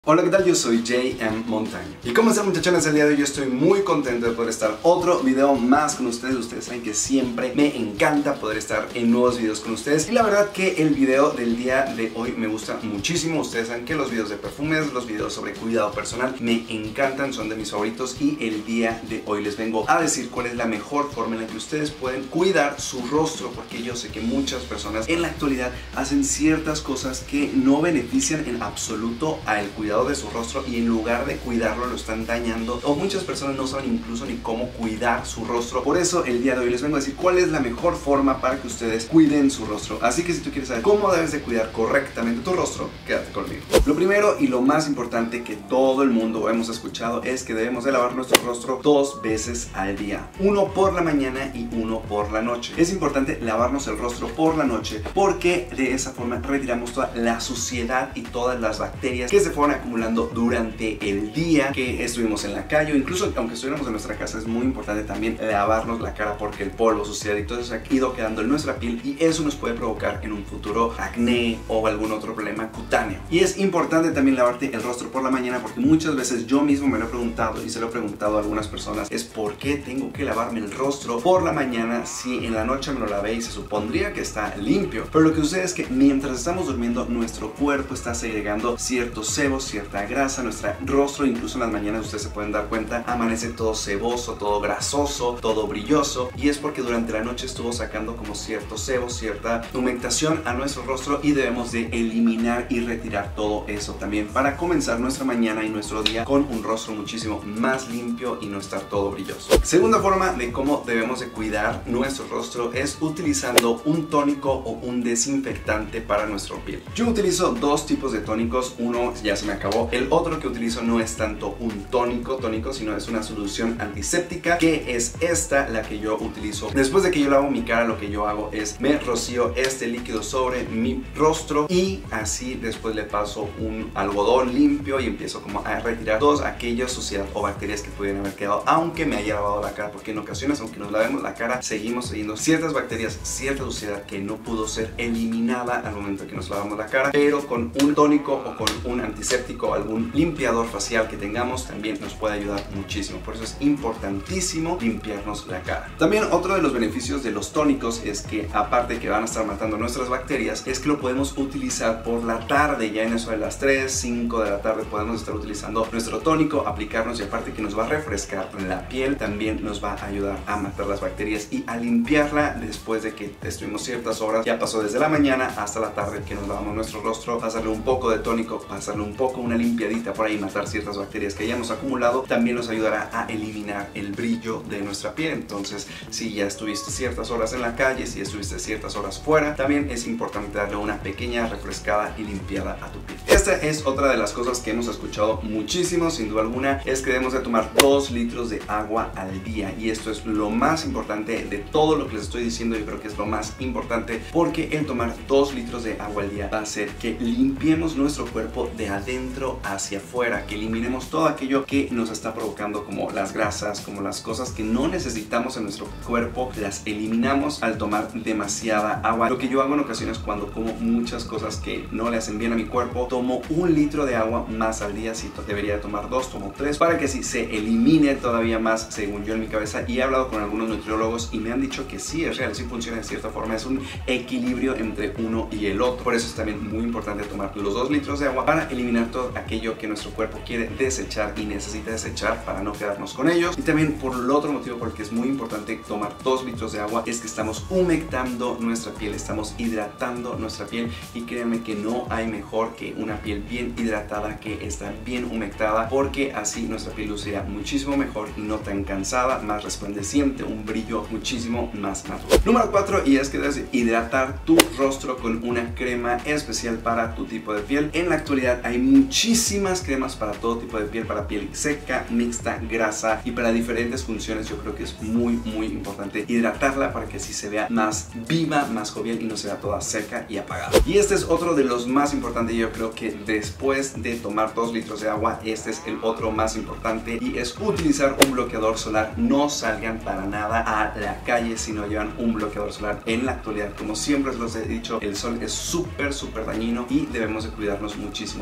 Hola, ¿qué tal? Yo soy JM Montaño. Y como están, muchachones, el día de hoy yo estoy muy contento de poder estar otro video más con ustedes. Ustedes saben que siempre me encanta poder estar en nuevos videos con ustedes. Y la verdad que el video del día de hoy me gusta muchísimo. Ustedes saben que los videos de perfumes, los videos sobre cuidado personal me encantan, son de mis favoritos. Y el día de hoy les vengo a decir cuál es la mejor forma en la que ustedes pueden cuidar su rostro. Porque yo sé que muchas personas en la actualidad hacen ciertas cosas que no benefician en absoluto al cuidado de su rostro, y en lugar de cuidarlo lo están dañando, o muchas personas no saben incluso ni cómo cuidar su rostro. Por eso el día de hoy les vengo a decir cuál es la mejor forma para que ustedes cuiden su rostro. Así que si tú quieres saber cómo debes de cuidar correctamente tu rostro, quédate conmigo. Lo primero y lo más importante que todo el mundo hemos escuchado es que debemos de lavar nuestro rostro 2 veces al día, uno por la mañana y uno por la noche. Es importante lavarnos el rostro por la noche porque de esa forma retiramos toda la suciedad y todas las bacterias que se fueron acumulando durante el día que estuvimos en la calle, o incluso aunque estuviéramos en nuestra casa. Es muy importante también lavarnos la cara porque el polvo, suciedad y todo eso ha ido quedando en nuestra piel, y eso nos puede provocar en un futuro acné o algún otro problema cutáneo. Y es importante también lavarte el rostro por la mañana porque muchas veces yo mismo me lo he preguntado y se lo he preguntado a algunas personas, es por qué tengo que lavarme el rostro por la mañana si en la noche me lo lavé y se supondría que está limpio. Pero lo que sucede es que mientras estamos durmiendo nuestro cuerpo está segregando ciertos sebos, cierta grasa. Nuestro rostro, incluso en las mañanas, ustedes se pueden dar cuenta, amanece todo seboso, todo grasoso, todo brilloso, y es porque durante la noche estuvo sacando como cierto sebo, cierta humectación a nuestro rostro, y debemos de eliminar y retirar todo eso también para comenzar nuestra mañana y nuestro día con un rostro muchísimo más limpio y no estar todo brilloso. Segunda forma de cómo debemos de cuidar nuestro rostro es utilizando un tónico o un desinfectante para nuestra piel. Yo utilizo dos tipos de tónicos, uno ya se me acabó. El otro que utilizo no es tanto un tónico, sino es una solución antiséptica, que es esta la que yo utilizo. Después de que yo lavo mi cara, lo que yo hago es me rocío este líquido sobre mi rostro, y así después le paso un algodón limpio y empiezo como a retirar toda aquella suciedad o bacterias que pudieran haber quedado aunque me haya lavado la cara, porque en ocasiones, aunque nos lavemos la cara, seguimos teniendo ciertas bacterias, cierta suciedad que no pudo ser eliminada al momento que nos lavamos la cara. Pero con un tónico o con un antiséptico, algún limpiador facial que tengamos, también nos puede ayudar muchísimo. Por eso es importantísimo limpiarnos la cara. También otro de los beneficios de los tónicos es que, aparte que van a estar matando nuestras bacterias, es que lo podemos utilizar por la tarde. Ya en eso de las 3, 5 de la tarde podemos estar utilizando nuestro tónico, aplicarnos, y aparte que nos va a refrescar la piel, también nos va a ayudar a matar las bacterias y a limpiarla después de que estuvimos ciertas horas. Ya pasó desde la mañana hasta la tarde que nos lavamos nuestro rostro, pasarle un poco de tónico, pasarle un poco una limpiadita por ahí, matar ciertas bacterias que hayamos acumulado, también nos ayudará a eliminar el brillo de nuestra piel. Entonces, si ya estuviste ciertas horas en la calle, si estuviste ciertas horas fuera, también es importante darle una pequeña refrescada y limpiada a tu piel. Esta es otra de las cosas que hemos escuchado muchísimo, sin duda alguna, es que debemos de tomar 2 litros de agua al día, y esto es lo más importante de todo lo que les estoy diciendo. Yo creo que es lo más importante, porque el tomar 2 litros de agua al día va a hacer que limpiemos nuestro cuerpo de adentro hacia afuera, que eliminemos todo aquello que nos está provocando, como las grasas, como las cosas que no necesitamos en nuestro cuerpo, las eliminamos al tomar demasiada agua. Lo que yo hago en ocasiones cuando como muchas cosas que no le hacen bien a mi cuerpo, tomo 1 litro de agua más al día. Si debería tomar 2, tomo 3, para que así se elimine todavía más, según yo en mi cabeza. Y he hablado con algunos nutriólogos y me han dicho que sí es real, sí funciona de cierta forma, es un equilibrio entre uno y el otro. Por eso es también muy importante tomar los 2 litros de agua para eliminar todo aquello que nuestro cuerpo quiere desechar y necesita desechar para no quedarnos con ellos. Y también por el otro motivo, porque es muy importante tomar 2 litros de agua, es que estamos humectando nuestra piel, estamos hidratando nuestra piel, y créanme que no hay mejor que una piel bien hidratada, que está bien humectada, porque así nuestra piel lucirá muchísimo mejor y no tan cansada, más resplandeciente, un brillo muchísimo más natural. Número 4, y es que debes hidratar tu rostro con una crema especial para tu tipo de piel. En la actualidad hay muchísimas cremas para todo tipo de piel, para piel seca, mixta, grasa, y para diferentes funciones. Yo creo que es muy importante hidratarla para que así se vea más viva, más jovial, y no se vea toda seca y apagada. Y este es otro de los más importantes. Yo creo que después de tomar 2 litros de agua, este es el otro más importante, y es utilizar un bloqueador solar. No salgan para nada a la calle si no llevan un bloqueador solar. En la actualidad, como siempre les he dicho, el sol es súper dañino y debemos de cuidarnos muchísimo la piel.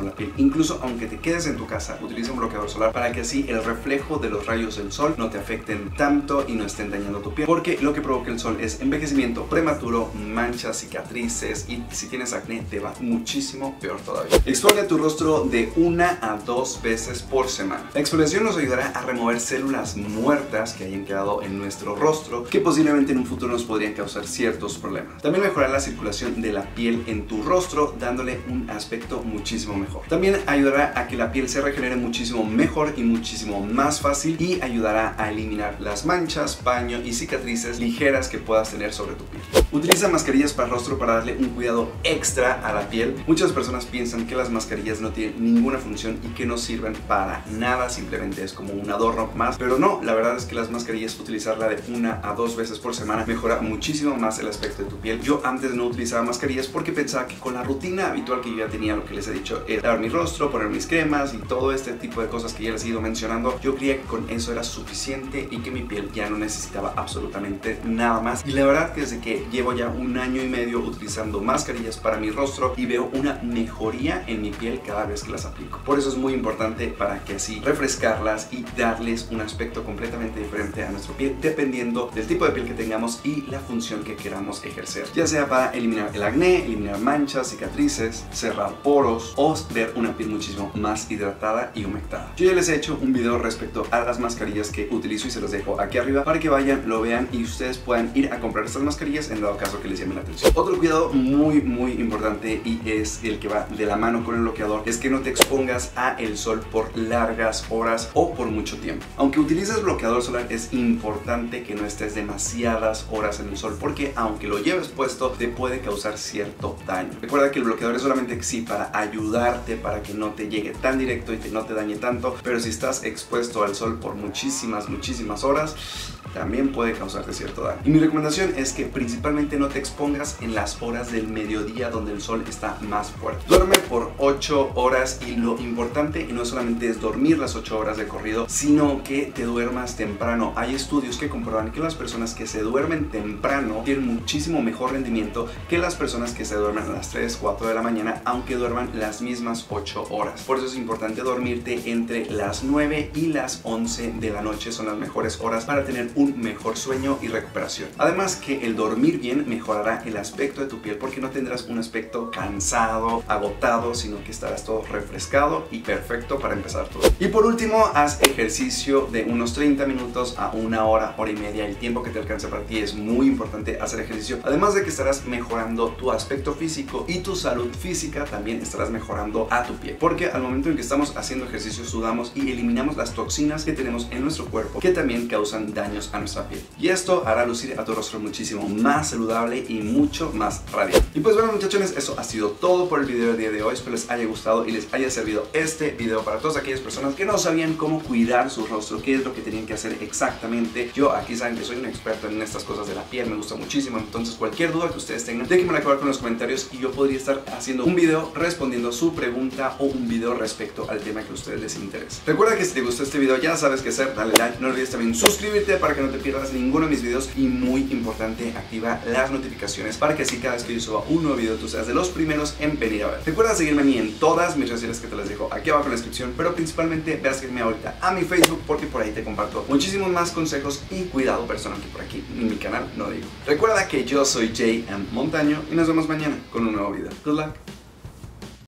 Incluso aunque te quedes en tu casa, utiliza un bloqueador solar para que así el reflejo de los rayos del sol no te afecten tanto y no estén dañando tu piel, porque lo que provoca el sol es envejecimiento prematuro, manchas, cicatrices, y si tienes acné te va muchísimo peor todavía. Exfolia tu rostro de 1 a 2 veces por semana. La exfoliación nos ayudará a remover células muertas que hayan quedado en nuestro rostro, que posiblemente en un futuro nos podrían causar ciertos problemas. También mejorará la circulación de la piel en tu rostro, dándole un aspecto muchísimo mejor. También ayudará a que la piel se regenere muchísimo mejor y muchísimo más fácil, y ayudará a eliminar las manchas, paño y cicatrices ligeras que puedas tener sobre tu piel. Utiliza mascarillas para rostro para darle un cuidado extra a la piel. Muchas personas piensan que las mascarillas no tienen ninguna función y que no sirven para nada, simplemente es como un adorno más, pero no, la verdad es que las mascarillas, utilizarla de 1 a 2 veces por semana mejora muchísimo más el aspecto de tu piel. Yo antes no utilizaba mascarillas porque pensaba que con la rutina habitual que yo ya tenía, lo que les he dicho, lavar mi rostro, poner mis cremas y todo este tipo de cosas que ya les he ido mencionando, yo creía que con eso era suficiente y que mi piel ya no necesitaba absolutamente nada más. Y la verdad que desde que llevo ya 1 año y medio utilizando mascarillas para mi rostro y veo una mejoría en mi piel cada vez que las aplico. Por eso es muy importante, para que así refrescarlas y darles un aspecto completamente diferente a nuestra piel, dependiendo del tipo de piel que tengamos y la función que queramos ejercer, ya sea para eliminar el acné, eliminar manchas, cicatrices, cerrar poros o ver una piel muchísimo más hidratada y humectada. Yo ya les he hecho un video respecto a las mascarillas que utilizo y se los dejo aquí arriba para que vayan, lo vean y ustedes puedan ir a comprar estas mascarillas en dado caso que les llame la atención. Otro cuidado muy importante, y es el que va de la mano con el bloqueador, es que no te expongas a el sol por largas horas o por mucho tiempo. Aunque utilices bloqueador solar, es importante que no estés demasiadas horas en el sol, porque aunque lo lleves puesto te puede causar cierto daño. Recuerda que el bloqueador es solamente sí para ayudarte, para que no te llegue tan directo y no te dañe tanto, pero si estás expuesto al sol por muchísimas horas, también puede causarte cierto daño. Y mi recomendación es que principalmente no te expongas en las horas del mediodía donde el sol está más fuerte. Duerme por 8 horas, y lo importante no solamente es dormir las 8 horas de corrido, sino que te duermas temprano. Hay estudios que comprueban que las personas que se duermen temprano tienen muchísimo mejor rendimiento que las personas que se duermen a las 3, 4 de la mañana, aunque duerman las mismas 8 horas. Por eso es importante dormirte entre las 9 y las 11 de la noche, son las mejores horas para tener un mejor sueño y recuperación. Además que el dormir bien mejorará el aspecto de tu piel, porque no tendrás un aspecto cansado, agotado, sino que estarás todo refrescado y perfecto para empezar todo. Y por último, haz ejercicio de unos 30 minutos a 1 hora, hora y media. El tiempo que te alcance para ti es muy importante hacer ejercicio, además de que estarás mejorando tu aspecto físico y tu salud física, también estarás mejorando a tu piel, porque al momento en que estamos haciendo ejercicio sudamos y eliminamos las toxinas que tenemos en nuestro cuerpo, que también causan daños a nuestra piel, y esto hará lucir a tu rostro muchísimo más saludable y mucho más radiante. Y pues bueno, muchachones, eso ha sido todo por el video del día de hoy. Espero les haya gustado y les haya servido este video para todas aquellas personas que no sabían cómo cuidar su rostro, qué es lo que tenían que hacer exactamente. Yo aquí saben que soy un experto en estas cosas de la piel, me gusta muchísimo, entonces cualquier duda que ustedes tengan, déjenmela acabar con los comentarios y yo podría estar haciendo un video respondiendo su pregunta o un video respecto al tema que a ustedes les interesa. Recuerda que si te gustó este video ya sabes qué hacer, dale like, no olvides también suscribirte para que no te pierdas ninguno de mis videos, y muy importante, activa las notificaciones para que así cada vez que yo suba un nuevo video tú seas de los primeros en venir a ver. Recuerda seguirme a mí en todas mis redes sociales que te las dejo aquí abajo en la descripción, pero principalmente ve a seguirme ahorita a mi Facebook, porque por ahí te comparto muchísimos más consejos y cuidado personal que por aquí en mi canal no digo. Recuerda que yo soy J.M. Montaño y nos vemos mañana con un nuevo video. Good luck.